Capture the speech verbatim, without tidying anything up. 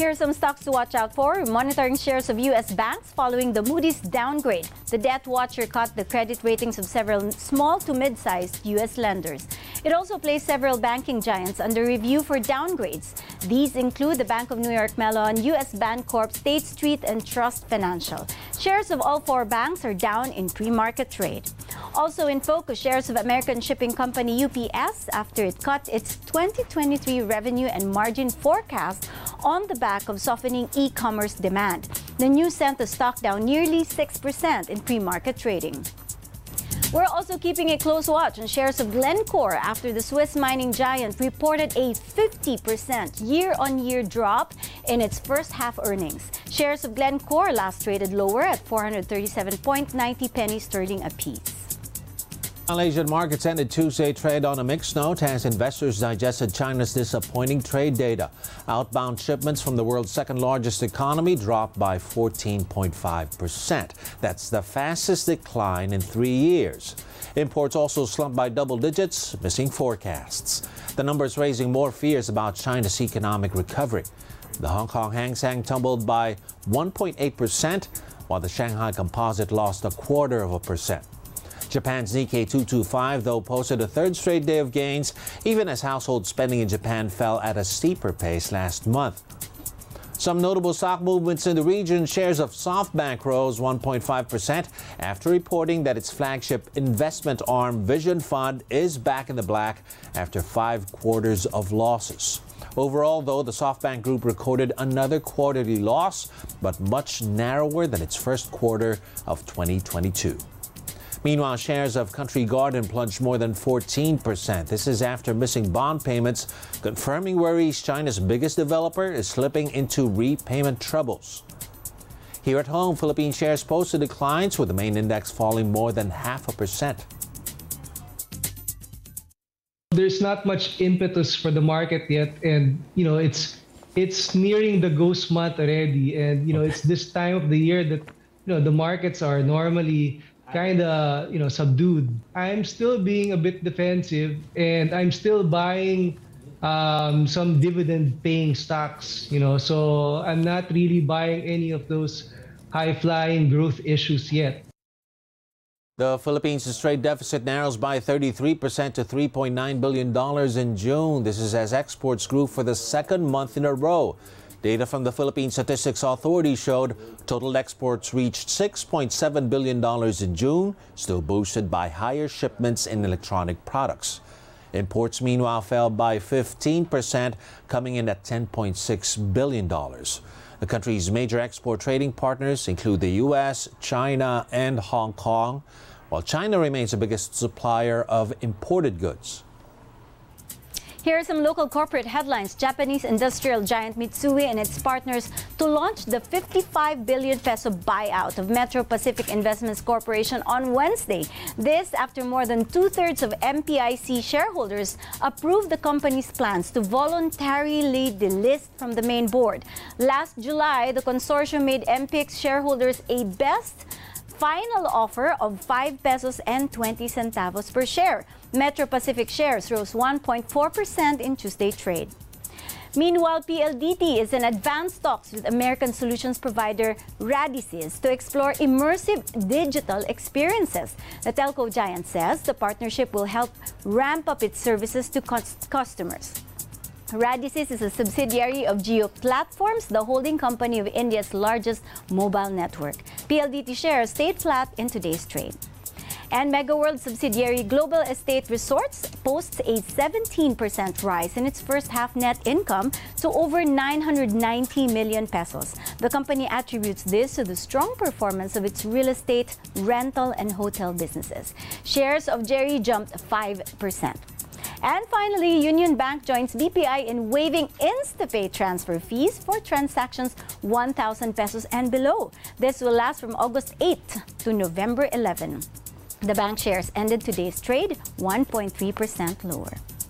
Here are some stocks to watch out for. Monitoring shares of U S banks following the Moody's downgrade. The Debt Watcher cut the credit ratings of several small to mid-sized U S lenders. It also placed several banking giants under review for downgrades. These include the Bank of New York Mellon, U S Bancorp, State Street, and Trust Financial. Shares of all four banks are down in pre-market trade. Also in focus, shares of American shipping company U P S after it cut its twenty twenty-three revenue and margin forecast on the back of softening e-commerce demand. The news sent the stock down nearly six percent in pre-market trading. We're also keeping a close watch on shares of Glencore after the Swiss mining giant reported a fifty percent year-on-year drop in its first half earnings. Shares of Glencore last traded lower at four hundred thirty-seven point nine zero pennies sterling apiece. Asian markets ended Tuesday trade on a mixed note as investors digested China's disappointing trade data. Outbound shipments from the world's second largest economy dropped by fourteen point five percent. That's the fastest decline in three years. Imports also slumped by double digits, missing forecasts. The numbers raising more fears about China's economic recovery. The Hong Kong Hang Seng tumbled by one point eight percent, while the Shanghai Composite lost a quarter of a percent. Japan's Nikkei two twenty-five, though, posted a third straight day of gains, even as household spending in Japan fell at a steeper pace last month. Some notable stock movements in the region. Shares of SoftBank rose one point five percent after reporting that its flagship investment arm, Vision Fund, is back in the black after five quarters of losses. Overall, though, the SoftBank Group recorded another quarterly loss, but much narrower than its first quarter of twenty twenty-two. Meanwhile, shares of Country Garden plunged more than fourteen percent. This is after missing bond payments, confirming worries China's biggest developer is slipping into repayment troubles. Here at home, Philippine shares posted declines, with the main index falling more than half a percent. There's not much impetus for the market yet, and you know it's it's nearing the ghost month already, and you know it's this time of the year that you know the markets are normally kind of, you know, subdued. I'm still being a bit defensive, and I'm still buying um, some dividend-paying stocks, you know, so I'm not really buying any of those high-flying growth issues yet. The Philippines' trade deficit narrows by thirty-three percent to three point nine billion dollars in June. This is as exports grew for the second month in a row. Data from the Philippine Statistics Authority showed total exports reached six point seven billion dollars in June, still boosted by higher shipments in electronic products. Imports, meanwhile, fell by fifteen percent, coming in at ten point six billion dollars. The country's major export trading partners include the U S, China, and Hong Kong, while China remains the biggest supplier of imported goods. Here are some local corporate headlines. Japanese industrial giant Mitsui and its partners to launch the fifty-five billion peso buyout of Metro Pacific Investments Corporation on Wednesday. This after more than two-thirds of M P I C shareholders approved the company's plans to voluntarily delist from the main board. Last July, the consortium made M P I C shareholders a best final offer of five pesos and twenty centavos per share. Metro Pacific shares rose one point four percent in Tuesday trade. Meanwhile, P L D T is in advanced talks with American solutions provider Radisys to explore immersive digital experiences. The telco giant says the partnership will help ramp up its services to customers. Radisys is a subsidiary of Jio Platforms, the holding company of India's largest mobile network. P L D T shares stayed flat in today's trade. And MegaWorld subsidiary Global Estate Resorts posts a seventeen percent rise in its first half net income to over nine hundred ninety million pesos. The company attributes this to the strong performance of its real estate, rental, and hotel businesses. Shares of Jerry jumped five percent. And finally, Union Bank joins B P I in waiving InstaPay transfer fees for transactions one thousand pesos and below. This will last from August eighth to November eleventh. The bank shares ended today's trade one point three percent lower.